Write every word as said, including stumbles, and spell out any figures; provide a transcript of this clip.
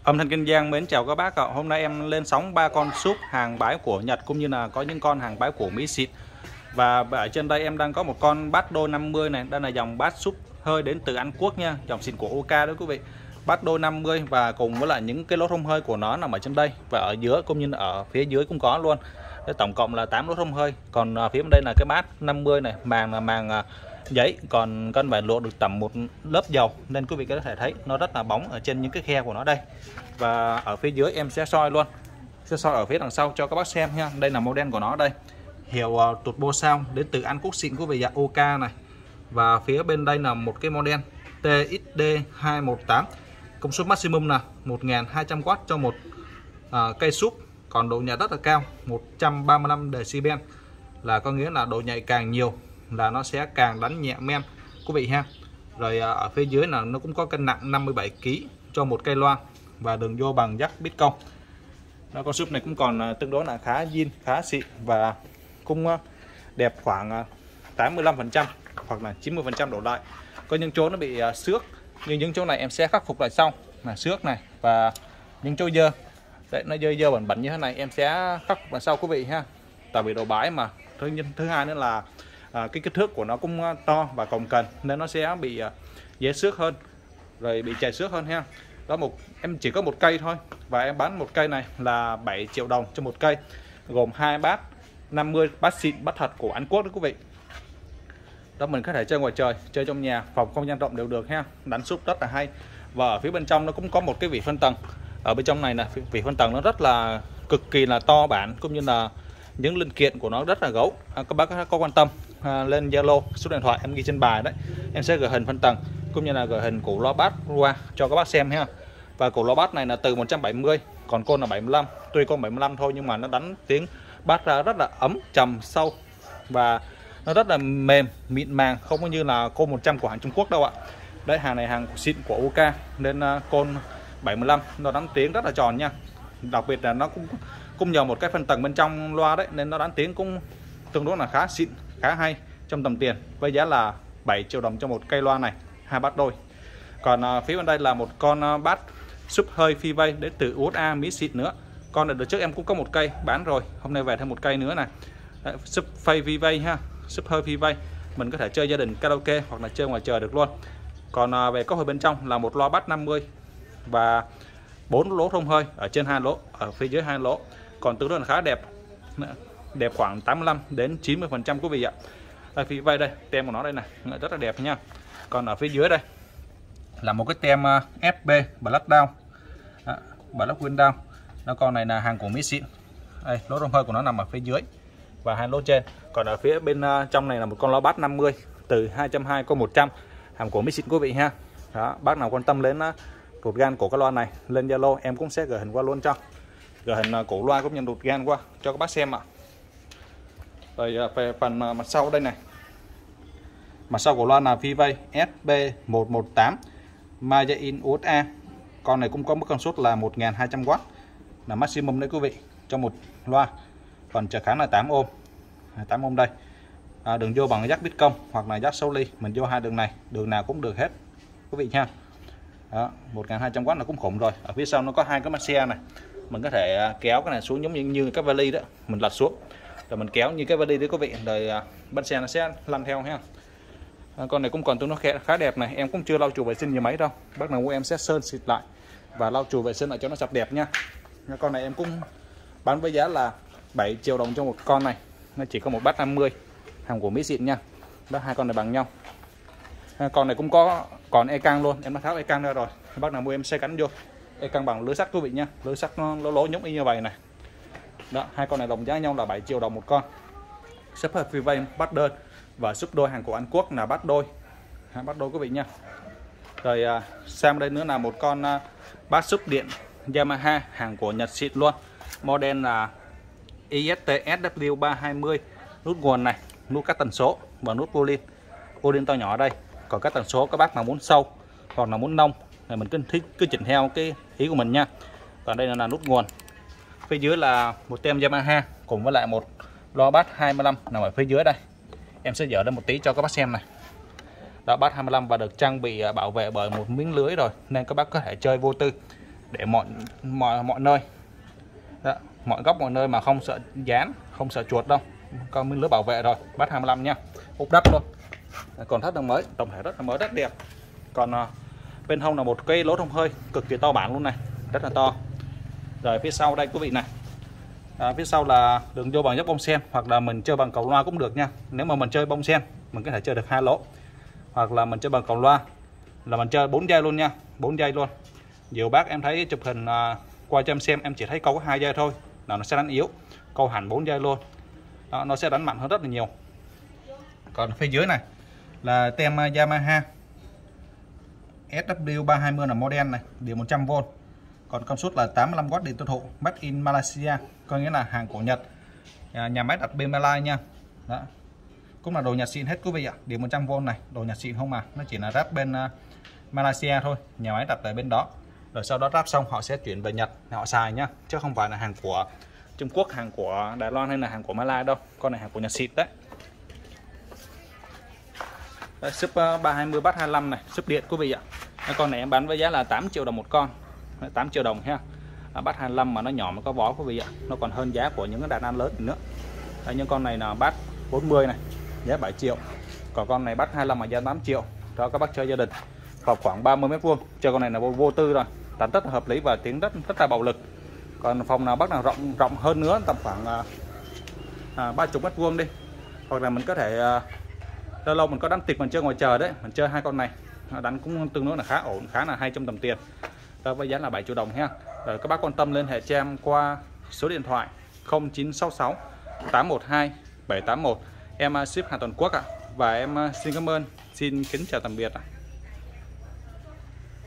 Âm thanh Kiên Giang mến chào các bác ạ. Hôm nay em lên sóng ba con súp hàng bái của Nhật cũng như là có những con hàng bái của Mỹ xịn. Và ở trên đây em đang có một con bát đôi năm mươi này, đây là dòng bát súp hơi đến từ Anh Quốc nha, dòng xịn của Oka đó quý vị. Bát đôi năm mươi và cùng với lại những cái lỗ thông hơi của nó nằm ở trên đây và ở dưới cũng như ở phía dưới cũng có luôn. Đây, tổng cộng là tám lỗ thông hơi. Còn ở phía bên đây là cái bát năm mươi này, màng là màng giấy, còn cân phải luộc được tầm một lớp dầu nên quý vị có thể thấy nó rất là bóng ở trên những cái khe của nó đây. Và ở phía dưới em sẽ soi luôn, sẽ soi ở phía đằng sau cho các bác xem nha. Đây là model của nó đây, hiệu uh, turbo sao đến từ Anh Quốc xịn quý vị ạ, Oka này. Và phía bên đây là một cái model T X D hai một tám, công suất maximum là một nghìn hai trăm oát cho một uh, cây súp, còn độ nhạy rất là cao, một trăm ba mươi lăm decibel, là có nghĩa là độ nhạy càng nhiều là nó sẽ càng đánh nhẹ men quý vị ha. Rồi uh, ở phía dưới là nó cũng có cân nặng năm mươi bảy ki lô gam cho một cây loa và đường vô bằng jack bít công. Nó con súp này cũng còn uh, tương đối là khá zin, khá xịn và cũng uh, đẹp khoảng uh, tám mươi lăm phần trăm hoặc là chín mươi phần trăm đổ lại. Có những chỗ nó bị uh, xước, nhưng những chỗ này em sẽ khắc phục lại sau, là xước này và những chỗ dơ. Đấy, nó dơ dơ bẩn bẩn như thế này em sẽ khắc phục lại sau quý vị ha. Tại vì đồ bãi mà. Thứ nhân thứ hai nữa là à, cái kích thước của nó cũng uh, to và cồng kềnh nên nó sẽ bị uh, dễ xước hơn, rồi bị chảy xước hơn ha. Đó, một em chỉ có một cây thôi và em bán một cây này là bảy triệu đồng cho một cây, gồm hai bát năm mươi, bát xịn, bát thật của Anh Quốc đó quý vị. Đó, mình có thể chơi ngoài trời, chơi trong nhà, phòng không gian rộng đều được ha. Đánh súp rất là hay. Và ở phía bên trong nó cũng có một cái vị phân tầng. Ở bên trong này là vị phân tầng nó rất là cực kỳ là to bản, cũng như là những linh kiện của nó rất là gấu. À, các bác có quan tâm à, lên Zalo, số điện thoại em ghi trên bài đấy, em sẽ gửi hình phân tầng cũng như là gửi hình củ loa bass qua cho các bác xem ha. Và củ loa bass này là từ một trăm bảy mươi, còn côn là bảy mươi lăm. Tuy con bảy mươi lăm thôi nhưng mà nó đánh tiếng bass ra rất là ấm, trầm, sâu và nó rất là mềm, mịn màng, không có như là côn một trăm của hàng Trung Quốc đâu ạ. Đấy, hàng này hàng xịn của Oka nên uh, côn bảy mươi lăm nó đánh tiếng rất là tròn nha. Đặc biệt là nó cũng cũng nhờ một cái phân tầng bên trong loa đấy nên nó đánh tiếng cũng tương đối là khá xịn, khá hay trong tầm tiền, với giá là bảy triệu đồng cho một cây loa này, hai bát đôi. Còn uh, phía bên đây là một con uh, bát súp hơi phi vây đến từ u ét a Mỹ xịn nữa. Con này đợt trước em cũng có một cây bán rồi, hôm nay về thêm một cây nữa này. Đấy, súp phay phi vây ha, súp hơi phi vây, mình có thể chơi gia đình karaoke hoặc là chơi ngoài trời được luôn. Còn à, về cốc hơi bên trong là một loa bass năm mươi và bốn lỗ thông hơi ở trên hai lỗ, ở phía dưới hai lỗ, còn tương đối là khá đẹp, đẹp khoảng tám mươi lăm đến chín mươi phần trăm quý vị ạ. Đây, phía vây đây, tem của nó đây này, rất là đẹp nha. Còn ở phía dưới đây là một cái tem uh, ép bê Black Down, à, Black Window. Nó con này là hàng của Mỹ xịn. Đây, lỗ thông hơi của nó nằm ở phía dưới và hai lỗ trên. Còn ở phía bên uh, trong này là một con loa bass năm mươi từ hai trăm hai mươi có một trăm, hàng của Mỹ xịn quý vị ha. Đó, bác nào quan tâm đến uh, ruột gan của cái loa này lên Zalo em cũng sẽ gửi hình qua luôn cho. Gửi hình uh, cổ loa cũng như ruột gan qua cho các bác xem ạ. Rồi uh, về phần uh, mặt sau đây này. Mặt sau của loa là phi vây S B một một tám Made in u ét a. Con này cũng có mức công suất là một nghìn hai trăm oát, là maximum đấy quý vị cho một loa. Còn trở kháng là tám ôm, tám ôm đây. À, đường vô bằng jack bít công hoặc là jack Soli, mình vô hai đường này, đường nào cũng được hết quý vị nha. Đó, một nghìn hai trăm oát là cũng khủng rồi. Ở phía sau nó có hai cái mắt xe này, mình có thể kéo cái này xuống giống như, như cái vali đó, mình lật xuống rồi mình kéo như cái vali đấy quý vị, rồi bánh xe nó sẽ lăn theo ha. À, con này cũng còn tương đối khá, khá đẹp này, em cũng chưa lau chùi vệ sinh nhiều mấy đâu, bác nào của em sẽ sơn xịt lại và lau chùi vệ sinh lại cho nó sạch đẹp nha. Con này em cũng bán với giá là bảy triệu đồng cho một con này, nó chỉ có một bát năm mươi, hàng của Mỹ xịn nha. Đó, hai con này bằng nhau. À, con này cũng có còn e căng luôn, em đã tháo e căng ra rồi, bác nào mua em sẽ gắn vô e căng bằng lưới sắt quý vị nha, lưới sắt nó lỗ lỗ nhúng y như vậy này. Đó, hai con này đồng giá nhau là bảy triệu đồng một con. Súp hơi phi vây bát đơn và súp đôi hàng của Anh Quốc là bát đôi, ha, bát đôi quý vị nha. Rồi à, sang đây nữa là một con à, bát súp điện Yamaha, hàng của Nhật xịn luôn, model là I S T S W ba hai mươi. Nút nguồn này, nút cắt tần số và nút volume, volume to nhỏ đây. Còn các tần số các bác nào muốn sâu hoặc là muốn nông thì mình cứ thích cứ chỉnh theo cái ý của mình nha. Còn đây là, là nút nguồn. Phía dưới là một tem Yamaha cùng với lại một loa bass hai mươi lăm nằm ở phía dưới đây. Em sẽ dở lên một tí cho các bác xem này. Đó, bass hai mươi lăm và được trang bị bảo vệ bởi một miếng lưới rồi nên các bác có thể chơi vô tư. để mọi mọi mọi nơi. Đó, mọi góc mọi nơi mà không sợ dán, không sợ chuột đâu. Có miếng lưới bảo vệ rồi, bát hai mươi lăm nha, ốp đất luôn. Còn thắt đang mới, tổng thể rất là mới, rất đẹp. Còn uh, bên hông là một cái lỗ thông hơi cực kỳ to bản luôn này, rất là to. Rồi phía sau đây quý vị này, à, phía sau là đường vô bằng nhấp bông sen, hoặc là mình chơi bằng cầu loa cũng được nha. Nếu mà mình chơi bông sen mình có thể chơi được hai lỗ, hoặc là mình chơi bằng cầu loa là mình chơi bốn dây luôn nha, bốn dây luôn. Nhiều bác em thấy chụp hình uh, qua cho em xem, em chỉ thấy câu có hai dây thôi là nó sẽ đánh yếu, câu hẳn bốn dây luôn. Đó, nó sẽ đánh mạnh hơn rất là nhiều. Còn phía dưới này là tem Yamaha ét vê ba hai mươi là model này, điện một trăm vôn. Còn công suất là tám mươi lăm oát điện tiêu thụ, made in Malaysia, có nghĩa là hàng của Nhật, nhà máy đặt bên Malaysia nha. Đó, cũng là đồ Nhật xịn hết quý vị ạ. Điện một trăm vôn này, đồ Nhật xịn không mà, nó chỉ là ráp bên uh, Malaysia thôi, nhà máy đặt tại bên đó. Rồi sau đó ráp xong họ sẽ chuyển về Nhật họ xài nhá, chứ không phải là hàng của Trung Quốc, hàng của Đài Loan hay là hàng của Malaysia đâu. Con này hàng của Nhật xịn đấy. Đây, súp ba hai mươi bát hai mươi lăm này, súp điện quý vị ạ. Con này em bán với giá là tám triệu đồng một con, tám triệu đồng ha. À, bát hai mươi lăm mà nó nhỏ mà có vó quý vị ạ, nó còn hơn giá của những cái đàn ăn lớn nữa. Đây, những con này là bát bốn mươi này, giá bảy triệu. Còn con này bát hai mươi lăm mà giá tám triệu. Cho các bác chơi gia đình. Phòng khoảng ba mươi mét vuông. Chơi con này là vô, vô tư rồi, tán rất là hợp lý và tiếng rất rất là bạo lực. Còn phòng nào bác nào rộng rộng hơn nữa, tầm khoảng à, ba mươi mét vuông đi, hoặc là mình có thể à, lâu lâu mình có đánh tịch mình chơi ngoài trời đấy, mình chơi hai con này đánh cũng tương đối là khá ổn, khá là hay trong tầm tiền. Đó, với giá là bảy triệu đồng ha. Rồi các bác quan tâm liên hệ cho em qua số điện thoại không chín sáu sáu tám một hai bảy tám một. Em ship hàng toàn quốc ạ. Và em xin cảm ơn, xin kính chào tạm biệt ạ.